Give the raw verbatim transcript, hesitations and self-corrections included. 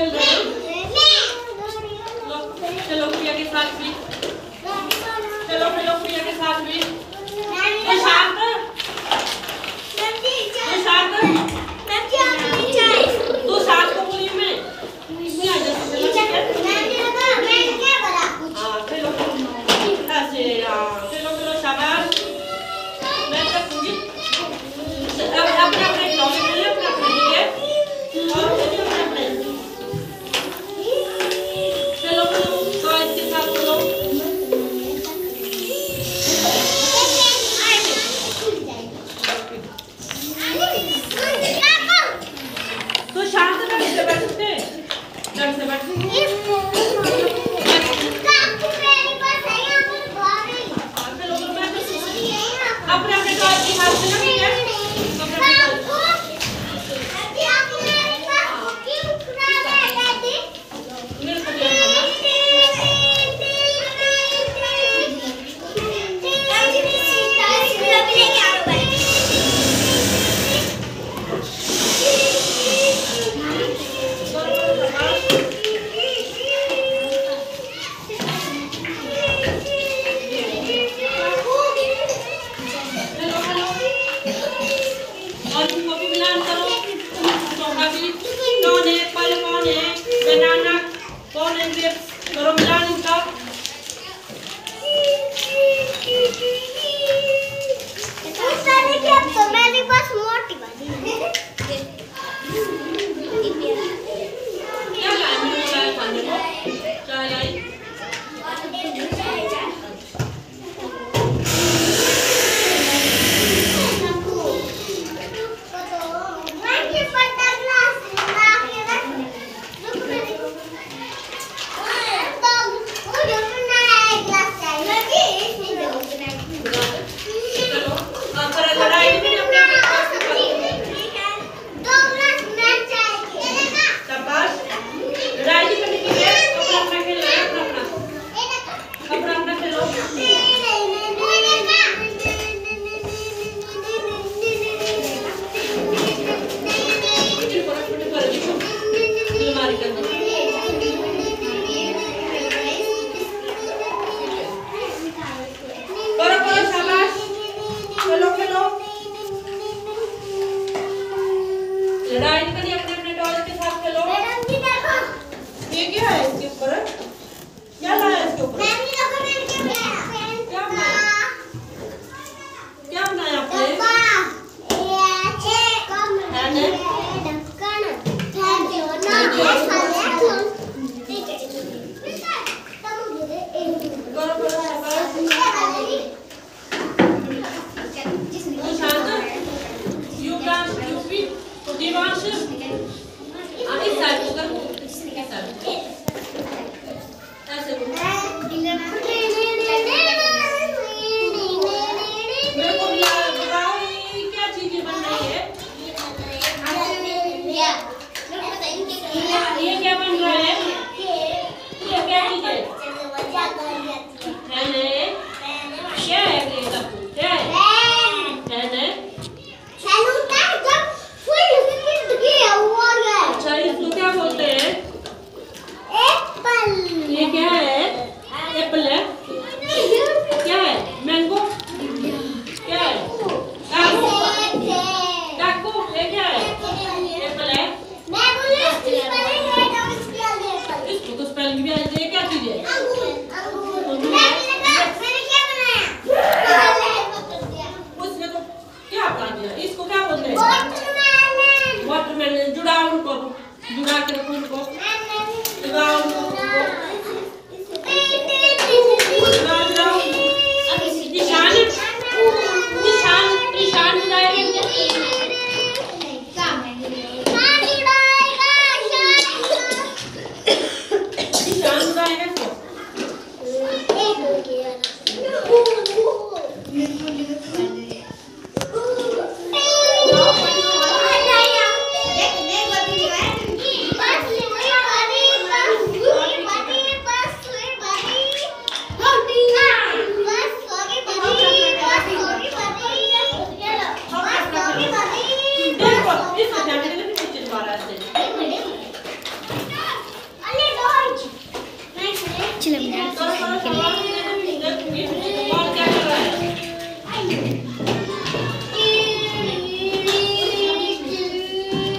खेल रहे हो? चलो प्रिया के साथ भी, चलो खेलो प्रिया के साथ भी। तो शांत तो शांत तू शांत को बोली मैं इसमें आ जा। हाँ खेलो ऐसे, हाँ खेलो खेलो शाबाश। मैं तक पूरी अब अपने अपने खिलौने खेले, अपने अपने ठीक है, और खेलिए अपने अपने। चलो खेलो तो इसके साथ खेलो। तो शांत ढंग से बैठते, ढंग से बैठते। अपने अपने टॉय की हाथ से ना, ठीक है? करो मिलान इनका। तो मेरे पास मोटी वाली क्या लाए मैंने लाया खाने को? चाय लाई? लड़ाई नहीं करनी, अपने अपने टॉयज के साथ खेलो। मैडम जी देखो, ये क्या है इसके ऊपर? क्या लाया है इसके ऊपर? मैम जी देखो मैंने क्या बनाया? क्या बनाया? क्या बनाया आपने? ये छे कम है ढक्कन है जो ना है ठीक है तब मुझे एक करो करो शाबाश। युगांश यूपी दिवांश इस साइड को कर, इस साइड ऐसे बोलो। मेरे को बताओ ये क्या चीजें बन रही है? ये क्या बन रहा है? ये क्या चीज है? है क्या है ये सब? क्या है? है अच्छा इसको क्या बोलते हैं? एप्पल। ये क्या है? एप्पल है? क्या है? मैंगो? क्या है? काकू? काकू? ये क्या है? एप्पल है? मैं बोली इसकी स्पेलिंग है तो इसकी आगे एप्पल। इसको तो स्पेलिंग भी आती है। क्या चीज है? अंगूर। अंगूर। मैंने कहा मैंने क्या बनाया? उसने तो क्या बता दिया? इसको क्या बोलते हैं? वाटरमेलन। वाटरमेलन। जुड़ाओ उनको, जुड़ा के रखो उनको, जुड़ाओ उनको, जुड़ाओ जुड़ाओ। निशान निशान निशान जुड़ाएगा। निशान जुड़ाएगा इसको। इसको ध्यान